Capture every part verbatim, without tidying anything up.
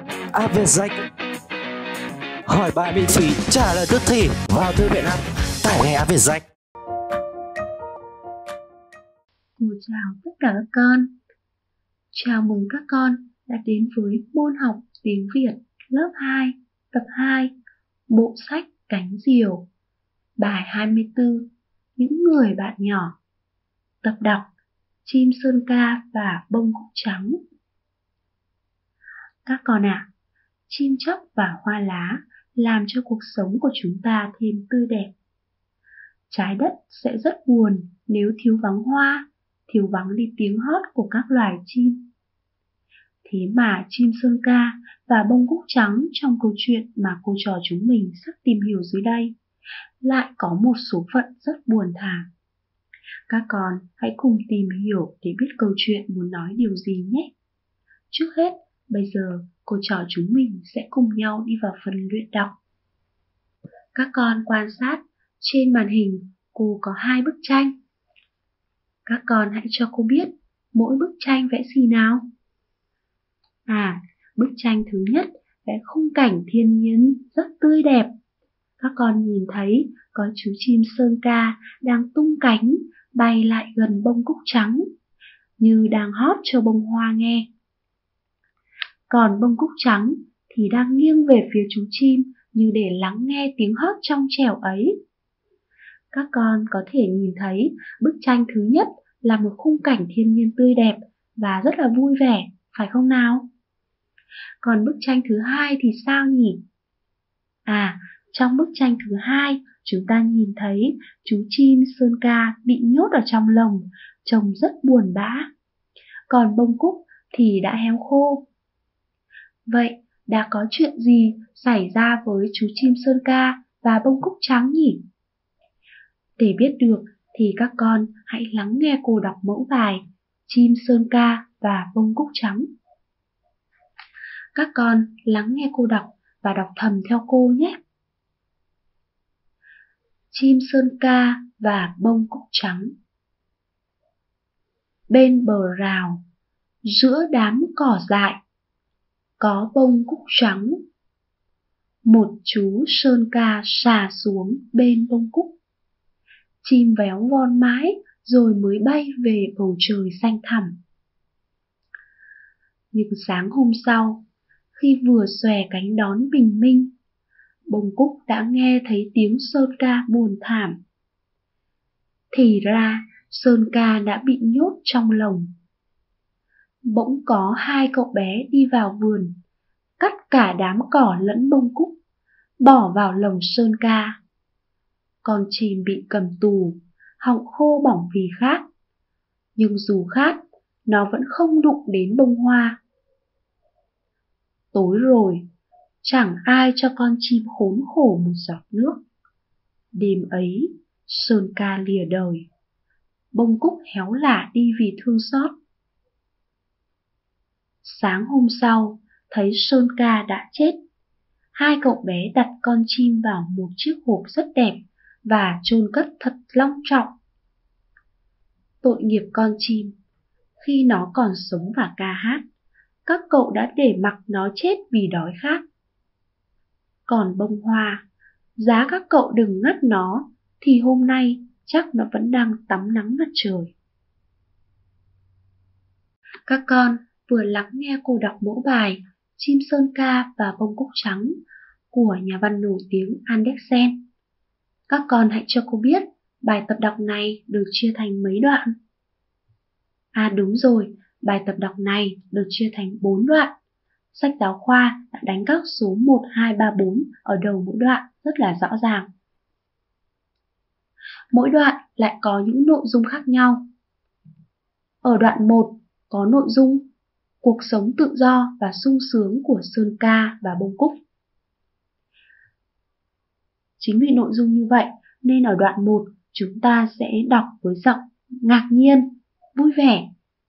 app Việt Danh. Hỏi bài miễn phí, trả lời tức thì. Vào thư viện app, tải ngay app Việt Danh. Cô chào tất cả các con. Chào mừng các con đã đến với môn học tiếng Việt lớp hai, tập hai, bộ sách Cánh Diều. Bài hai mươi tư, Những người bạn nhỏ. Tập đọc Chim sơn ca và bông cúc trắng. Các con ạ, à, chim chóc và hoa lá làm cho cuộc sống của chúng ta thêm tươi đẹp. Trái đất sẽ rất buồn nếu thiếu vắng hoa, thiếu vắng đi tiếng hót của các loài chim. Thế mà chim sơn ca và bông cúc trắng trong câu chuyện mà cô trò chúng mình sắp tìm hiểu dưới đây lại có một số phận rất buồn thảm. Các con hãy cùng tìm hiểu để biết câu chuyện muốn nói điều gì nhé. Trước hết, bây giờ cô trò chúng mình sẽ cùng nhau đi vào phần luyện đọc. Các con quan sát trên màn hình cô có hai bức tranh. Các con hãy cho cô biết mỗi bức tranh vẽ gì nào. À, bức tranh thứ nhất vẽ khung cảnh thiên nhiên rất tươi đẹp. Các con nhìn thấy có chú chim sơn ca đang tung cánh bay lại gần bông cúc trắng, như đang hót cho bông hoa nghe. Còn bông cúc trắng thì đang nghiêng về phía chú chim như để lắng nghe tiếng hót trong trẻo ấy. Các con có thể nhìn thấy bức tranh thứ nhất là một khung cảnh thiên nhiên tươi đẹp và rất là vui vẻ, phải không nào? Còn bức tranh thứ hai thì sao nhỉ? À, trong bức tranh thứ hai, chúng ta nhìn thấy chú chim sơn ca bị nhốt ở trong lồng, trông rất buồn bã. Còn bông cúc thì đã héo khô. Vậy, đã có chuyện gì xảy ra với chú chim sơn ca và bông cúc trắng nhỉ? Để biết được thì các con hãy lắng nghe cô đọc mẫu bài Chim sơn ca và bông cúc trắng. Các con lắng nghe cô đọc và đọc thầm theo cô nhé. Chim sơn ca và bông cúc trắng. Bên bờ rào, giữa đám cỏ dại, có bông cúc trắng. Một chú sơn ca xà xuống bên bông cúc. Chim véo von mãi rồi mới bay về bầu trời xanh thẳm. Nhưng sáng hôm sau, khi vừa xòe cánh đón bình minh, bông cúc đã nghe thấy tiếng sơn ca buồn thảm. Thì ra, sơn ca đã bị nhốt trong lồng. Bỗng có hai cậu bé đi vào vườn, cắt cả đám cỏ lẫn bông cúc, bỏ vào lồng sơn ca. Con chim bị cầm tù, họng khô bỏng vì khát. Nhưng dù khát, nó vẫn không đụng đến bông hoa. Tối rồi, chẳng ai cho con chim khốn khổ một giọt nước. Đêm ấy, sơn ca lìa đời. Bông cúc héo lả đi vì thương xót. Sáng hôm sau, thấy sơn ca đã chết. Hai cậu bé đặt con chim vào một chiếc hộp rất đẹp và chôn cất thật long trọng. Tội nghiệp con chim, khi nó còn sống và ca hát, các cậu đã để mặc nó chết vì đói khát. Còn bông hoa, giá các cậu đừng ngắt nó, thì hôm nay chắc nó vẫn đang tắm nắng mặt trời. Các con vừa lắng nghe cô đọc mẫu bài Chim sơn ca và bông cúc trắng của nhà văn nổi tiếng Andersen. Các con hãy cho cô biết bài tập đọc này được chia thành mấy đoạn? À đúng rồi, bài tập đọc này được chia thành bốn đoạn. Sách giáo khoa đã đánh các số một, hai, ba, bốn ở đầu mỗi đoạn rất là rõ ràng. Mỗi đoạn lại có những nội dung khác nhau. Ở đoạn một có nội dung cuộc sống tự do và sung sướng của sơn ca và bông cúc. Chính vì nội dung như vậy nên ở đoạn một chúng ta sẽ đọc với giọng ngạc nhiên, vui vẻ.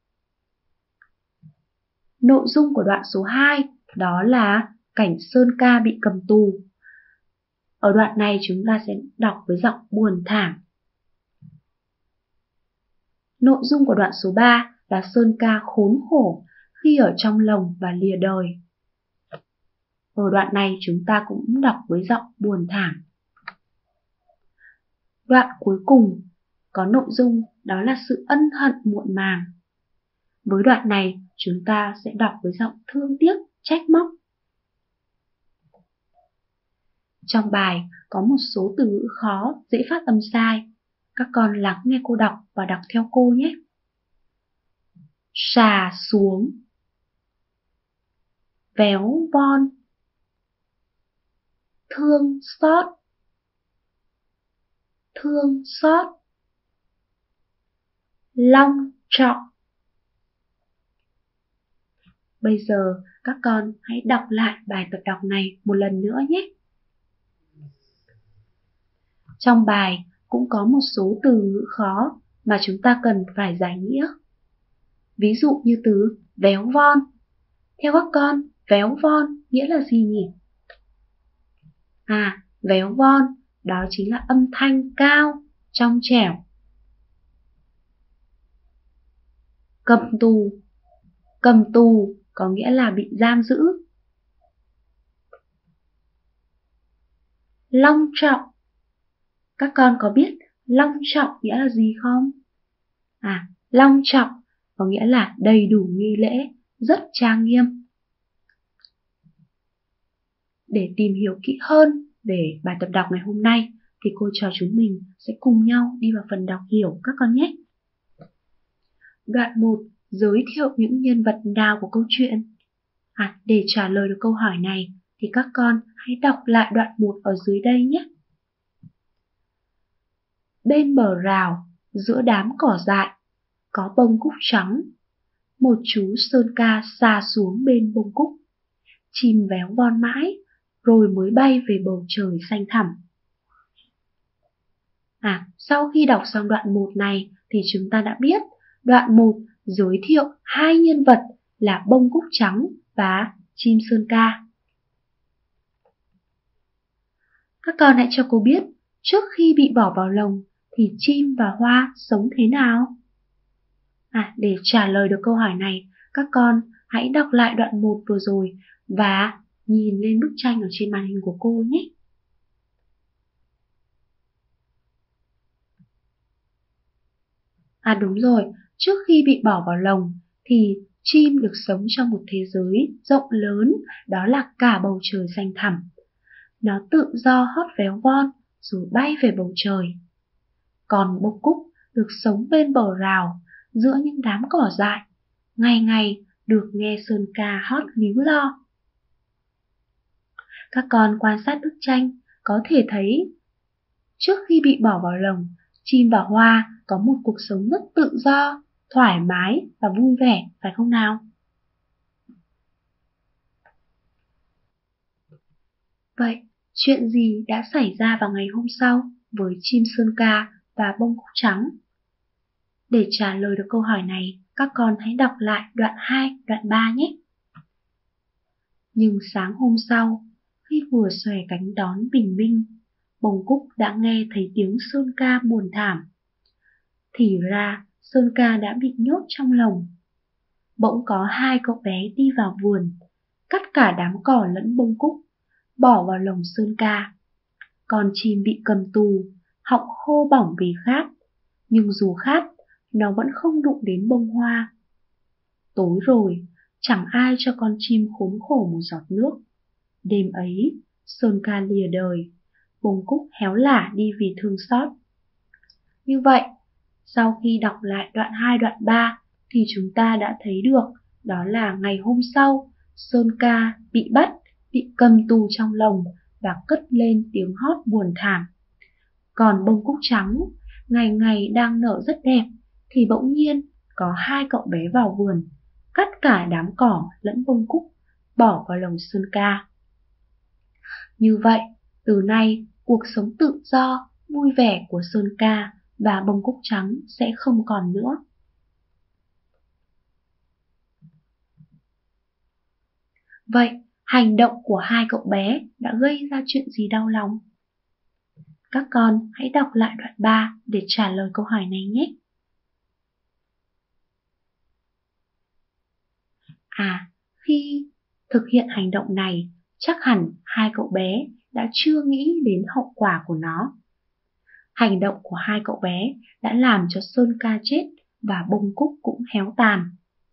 Nội dung của đoạn số hai đó là cảnh sơn ca bị cầm tù. Ở đoạn này chúng ta sẽ đọc với giọng buồn thảm. Nội dung của đoạn số ba là sơn ca khốn khổ khi ở trong lồng và lìa đời. ở đoạn này chúng ta cũng đọc với giọng buồn thảm. Đoạn cuối cùng có nội dung đó là sự ân hận muộn màng. Với đoạn này chúng ta sẽ đọc với giọng thương tiếc, trách móc. Trong bài có một số từ ngữ khó, dễ phát âm sai. Các con lắng nghe cô đọc và đọc theo cô nhé. Xà xuống, véo von, thương xót, thương xót, long trọng. Bây giờ các con hãy đọc lại bài tập đọc này một lần nữa nhé. Trong bài cũng có một số từ ngữ khó mà chúng ta cần phải giải nghĩa. Ví dụ như từ véo von. Theo các con, véo von nghĩa là gì nhỉ? À, véo von đó chính là âm thanh cao, trong trẻo. Cầm tù. Cầm tù có nghĩa là bị giam giữ. Long trọng. Các con có biết long trọng nghĩa là gì không? À, long trọng có nghĩa là đầy đủ nghi lễ, rất trang nghiêm. Để tìm hiểu kỹ hơn về bài tập đọc ngày hôm nay thì cô trò chúng mình sẽ cùng nhau đi vào phần đọc hiểu các con nhé. Đoạn một giới thiệu những nhân vật nào của câu chuyện. À, để trả lời được câu hỏi này thì các con hãy đọc lại đoạn một ở dưới đây nhé. Bên bờ rào, giữa đám cỏ dại, có bông cúc trắng. Một chú sơn ca xà xuống bên bông cúc. Chim véo von mãi, rồi mới bay về bầu trời xanh thẳm. À, sau khi đọc xong đoạn một này thì chúng ta đã biết đoạn một giới thiệu hai nhân vật là bông cúc trắng và chim sơn ca. Các con hãy cho cô biết trước khi bị bỏ vào lồng thì chim và hoa sống thế nào? À, để trả lời được câu hỏi này, các con hãy đọc lại đoạn một vừa rồi và nhìn lên bức tranh ở trên màn hình của cô nhé. À đúng rồi, trước khi bị bỏ vào lồng thì chim được sống trong một thế giới rộng lớn, đó là cả bầu trời xanh thẳm. Nó tự do hót véo von rồi bay về bầu trời. Còn bông cúc được sống bên bờ rào, giữa những đám cỏ dại, ngày ngày được nghe sơn ca hót líu lo. Các con quan sát bức tranh có thể thấy trước khi bị bỏ vào lồng, chim và hoa có một cuộc sống rất tự do, thoải mái và vui vẻ, phải không nào? Vậy, chuyện gì đã xảy ra vào ngày hôm sau với chim sơn ca và bông cúc trắng? Để trả lời được câu hỏi này, các con hãy đọc lại đoạn hai, đoạn ba nhé. Nhưng sáng hôm sau, khi vừa xòe cánh đón bình minh, bông cúc đã nghe thấy tiếng sơn ca buồn thảm. Thì ra, sơn ca đã bị nhốt trong lồng. Bỗng có hai cậu bé đi vào vườn, cắt cả đám cỏ lẫn bông cúc, bỏ vào lồng sơn ca. Con chim bị cầm tù, họng khô bỏng vì khát, nhưng dù khát, nó vẫn không đụng đến bông hoa. Tối rồi, chẳng ai cho con chim khốn khổ một giọt nước. Đêm ấy, sơn ca lìa đời, bông cúc héo lả đi vì thương xót. Như vậy, sau khi đọc lại đoạn hai, đoạn ba thì chúng ta đã thấy được đó là ngày hôm sau, sơn ca bị bắt, bị cầm tù trong lồng và cất lên tiếng hót buồn thảm. Còn bông cúc trắng, ngày ngày đang nở rất đẹp, thì bỗng nhiên có hai cậu bé vào vườn, cắt cả đám cỏ lẫn bông cúc, bỏ vào lồng sơn ca. Như vậy, từ nay, cuộc sống tự do, vui vẻ của sơn ca và bông cúc trắng sẽ không còn nữa. Vậy, hành động của hai cậu bé đã gây ra chuyện gì đau lòng? Các con hãy đọc lại đoạn ba để trả lời câu hỏi này nhé. À, khi thực hiện hành động này chắc hẳn hai cậu bé đã chưa nghĩ đến hậu quả của nó. Hành động của hai cậu bé đã làm cho Sơn Ca chết và bông cúc cũng héo tàn.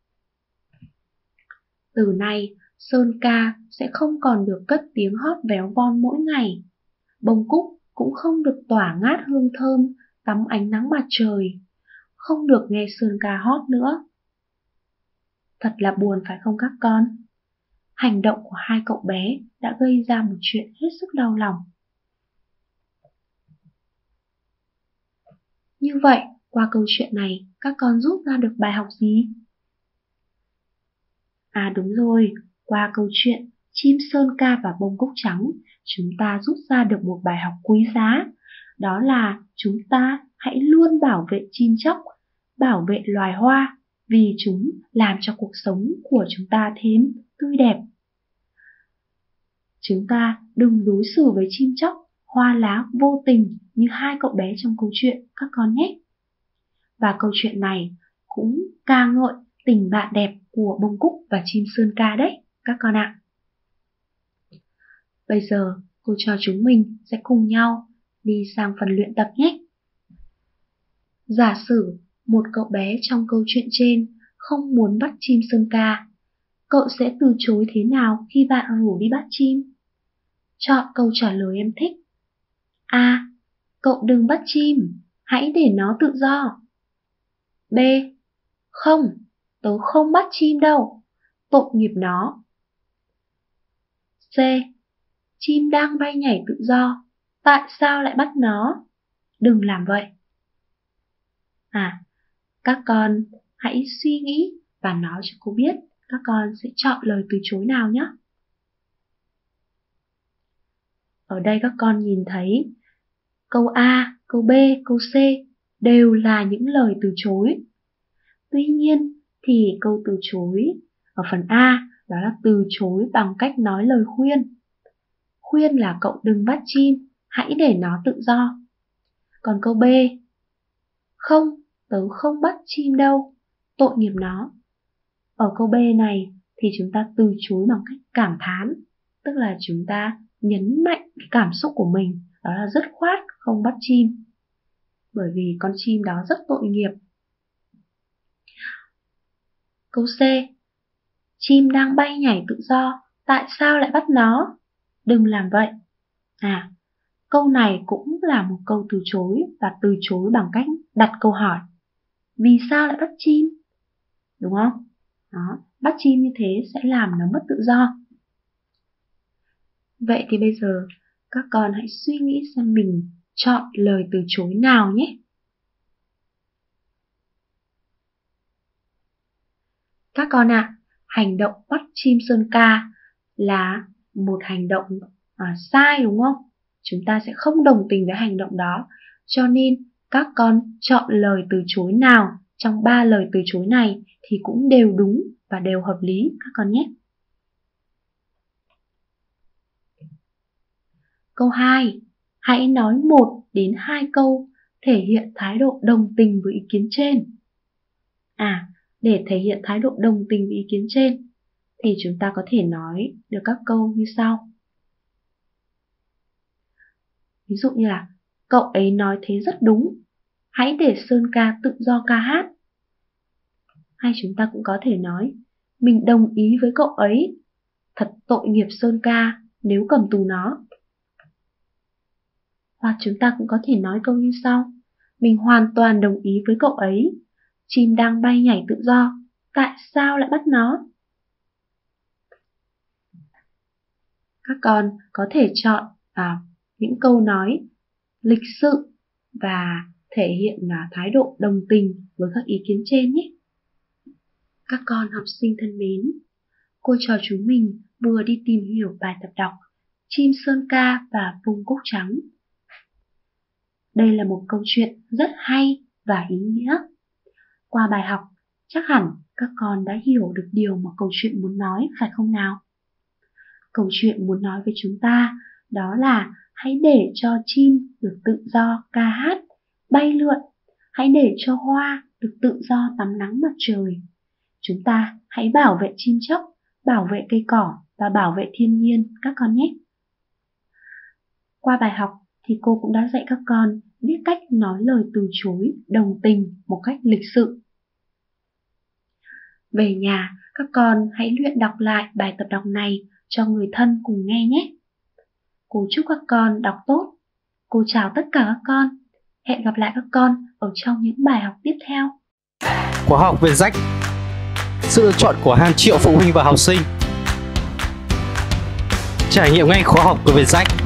Từ nay, Sơn Ca sẽ không còn được cất tiếng hót véo von mỗi ngày. Bông cúc cũng không được tỏa ngát hương thơm, tắm ánh nắng mặt trời. Không được nghe Sơn Ca hót nữa. Thật là buồn phải không các con? Hành động của hai cậu bé đã gây ra một chuyện hết sức đau lòng. Như vậy, qua câu chuyện này, các con rút ra được bài học gì? À đúng rồi, qua câu chuyện Chim Sơn Ca và Bông Cúc Trắng, chúng ta rút ra được một bài học quý giá. Đó là chúng ta hãy luôn bảo vệ chim chóc, bảo vệ loài hoa, vì chúng làm cho cuộc sống của chúng ta thêm tươi đẹp. Chúng ta đừng đối xử với chim chóc, hoa lá vô tình như hai cậu bé trong câu chuyện các con nhé. Và câu chuyện này cũng ca ngợi tình bạn đẹp của Bông Cúc và chim Sơn Ca đấy, các con ạ. Bây giờ cô trò chúng mình sẽ cùng nhau đi sang phần luyện tập nhé. Giả sử một cậu bé trong câu chuyện trên không muốn bắt chim Sơn Ca, cậu sẽ từ chối thế nào khi bạn rủ đi bắt chim? Chọn câu trả lời em thích. A. Cậu đừng bắt chim, hãy để nó tự do. B. Không, tớ không bắt chim đâu, tội nghiệp nó. C. Chim đang bay nhảy tự do, tại sao lại bắt nó? Đừng làm vậy. À, các con hãy suy nghĩ và nói cho cô biết các con sẽ chọn lời từ chối nào nhé. Ở đây các con nhìn thấy câu A, câu B, câu C đều là những lời từ chối. Tuy nhiên thì câu từ chối ở phần A đó là từ chối bằng cách nói lời khuyên. Khuyên là cậu đừng bắt chim, hãy để nó tự do. Còn câu B, không, tớ không bắt chim đâu, tội nghiệp nó. Ở câu B này thì chúng ta từ chối bằng cách cảm thán, tức là chúng ta nhấn mạnh cái cảm xúc của mình, đó là dứt khoát không bắt chim, bởi vì con chim đó rất tội nghiệp. Câu C, chim đang bay nhảy tự do, tại sao lại bắt nó? Đừng làm vậy. À, câu này cũng là một câu từ chối và từ chối bằng cách đặt câu hỏi. Vì sao lại bắt chim? Đúng không? Đó, bắt chim như thế sẽ làm nó mất tự do. Vậy thì bây giờ các con hãy suy nghĩ xem mình chọn lời từ chối nào nhé. Các con ạ, à, hành động bắt chim Sơn Ca là một hành động à, sai đúng không? Chúng ta sẽ không đồng tình với hành động đó. Cho nên các con chọn lời từ chối nào trong ba lời từ chối này thì cũng đều đúng và đều hợp lý các con nhé. Câu hai. Hãy nói một đến hai câu thể hiện thái độ đồng tình với ý kiến trên. À, để thể hiện thái độ đồng tình với ý kiến trên thì chúng ta có thể nói được các câu như sau. Ví dụ như là cậu ấy nói thế rất đúng, hãy để Sơn Ca tự do ca hát. Hay chúng ta cũng có thể nói mình đồng ý với cậu ấy, thật tội nghiệp Sơn Ca nếu cầm tù nó. Hoặc chúng ta cũng có thể nói câu như sau. Mình hoàn toàn đồng ý với cậu ấy, chim đang bay nhảy tự do, tại sao lại bắt nó? Các con có thể chọn à, những câu nói lịch sự và thể hiện là thái độ đồng tình với các ý kiến trên nhé. Các con học sinh thân mến, cô trò chúng mình vừa đi tìm hiểu bài tập đọc Chim Sơn Ca và Bông Cúc Trắng. Đây là một câu chuyện rất hay và ý nghĩa. Qua bài học, chắc hẳn các con đã hiểu được điều mà câu chuyện muốn nói phải không nào? Câu chuyện muốn nói với chúng ta đó là hãy để cho chim được tự do ca hát, bay lượn. Hãy để cho hoa được tự do tắm nắng mặt trời. Chúng ta hãy bảo vệ chim chóc, bảo vệ cây cỏ và bảo vệ thiên nhiên các con nhé. Qua bài học thì cô cũng đã dạy các con biết cách nói lời từ chối đồng tình một cách lịch sự. Về nhà, các con hãy luyện đọc lại bài tập đọc này cho người thân cùng nghe nhé. Cô chúc các con đọc tốt. Cô chào tất cả các con. Hẹn gặp lại các con ở trong những bài học tiếp theo. Khóa học Vietjach, sự lựa chọn của hàng triệu phụ huynh và học sinh. Trải nghiệm ngay khóa học của Vietjach.